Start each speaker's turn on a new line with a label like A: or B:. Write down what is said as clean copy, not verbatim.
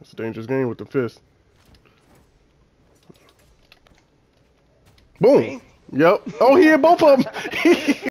A: It's a dangerous game with the fist. Boom. Yep. Oh, he hit both of them.